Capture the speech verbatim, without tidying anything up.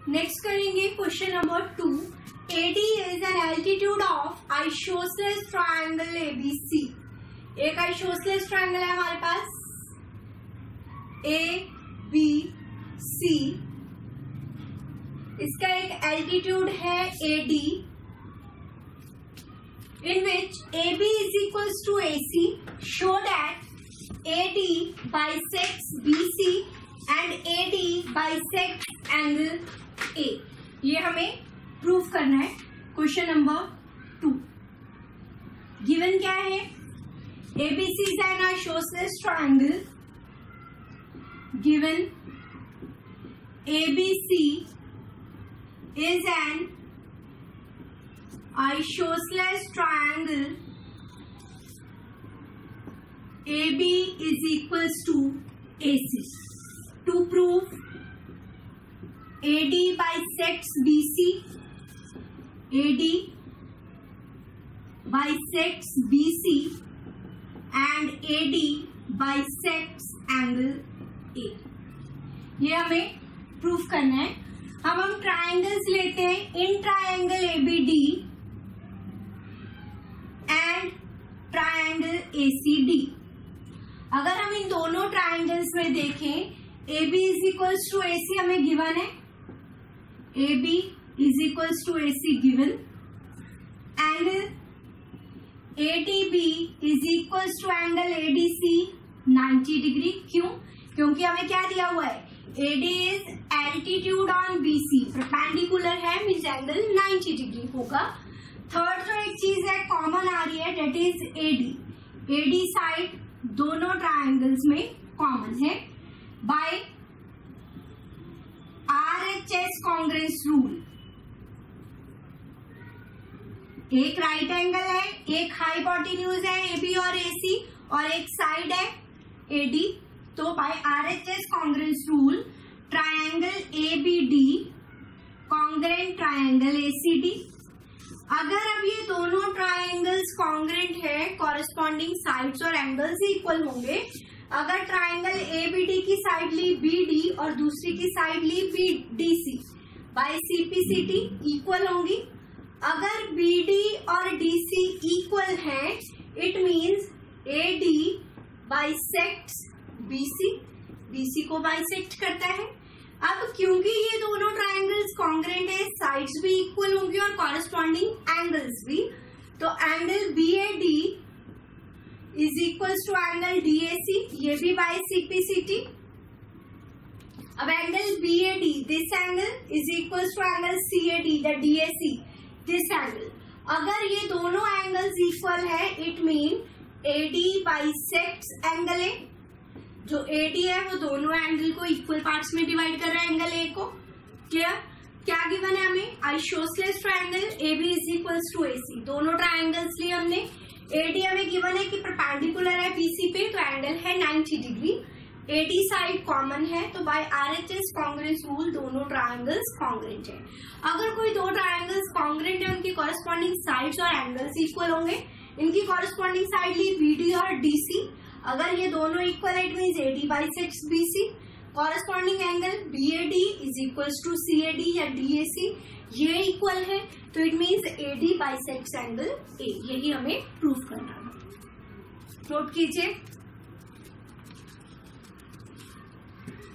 Next करेंगे question number two. A D is an altitude of isosceles triangle A B C। एक isosceles triangle है हमारे पास A B C, इसका एक altitude है A D, in which A B is equals to A C, show that A D bisects B C and A D bisects angle A। ये हमें proof करना है। Question number to given क्या है? A B C is an isosceles triangle, given A B C is an isosceles triangle, A B is equals to A C। To prove A D bisects B C, A D bisects B C and A D bisects angle A। ये हमें proof करना है। अब हम triangles लेते हैं, इन triangle A B D and triangle A C D। अगर हम इन दोनों ट्राइंगल्स में देखें, A B is equals to A C हमें गिवन है, A B is equals to A C given, angle A D B is equals to angle A D C ninety degree. क्यों? क्योंकि हमें क्या दिया हुआ है? A D is altitude on B C, perpendicular है, मीन्स एंगल ninety डिग्री होगा। Third तो एक चीज है कॉमन आ रही है, that is A D। A D side दोनों ट्राइंगल्स में कॉमन है by R H S congruence rule. एक राइट एंगल है, एक हाइपोटेन्यूज है A B और A C, और एक साइड है A D। तो by R H S congruence rule triangle A B D congruent triangle A C D। अगर अब ये दोनों ट्राइंगल्स कॉन्ग्रेंट है, कॉरेस्पॉन्डिंग साइड्स और एंगल्स इक्वल होंगे। अगर ट्राइंगल A B D की साइड ली B D और दूसरी की साइड ली B D C, by C P C T equal होंगी। अगर B D और D C इक्वल है, it means A D bisects B C, B C को बाइसेक्ट करता है। अब क्योंकि ये दोनों ट्राइंगल्स कॉन्ग्रेंट है, साइड्स भी इक्वल होंगी और कॉरेस्पॉन्डिंग एंगल्स भी, तो angle B A D is equals to angle D A C, ये भी by C P C T। अब angle B A D, this angle is equals to angle C A D, the D A C, this angle. अगर ये दोनों angles equal है, it mean A D bisects angle A। जो A D है वो दोनों angle को equal parts में डिवाइड कर रहा है एंगल A को। क्लियर? क्या गिवन है हमें? Isosceles triangle A B is equals to A C। दोनों ट्राइंगल्स लिए हमने। A D हमें गिवन है कि परपेंडिकुलर है B C पे, तो एंगल है ninety degree. A D side common है, तो by R H S congruence rule दोनों ट्राइंगल्स कॉन्ग्रेंट है। अगर कोई दो ट्राइंगल्स कॉन्ग्रेंट है, उनकी कॉरेस्पॉन्डिंग साइड्स और एंगल्स इक्वल होंगे। इनकी कॉरेस्पॉन्डिंग साइड ली B D और D C। अगर ये दोनों इक्वल है, it means A D bisects B C। Corresponding angle B A D is equals to C A D या D A C, ये इक्वल है, तो it means A D bisects angle A। यही हमें प्रूफ करना है। Note कीजिए।